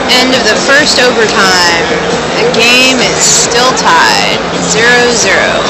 End of the first overtime. The game is still tied, 0-0.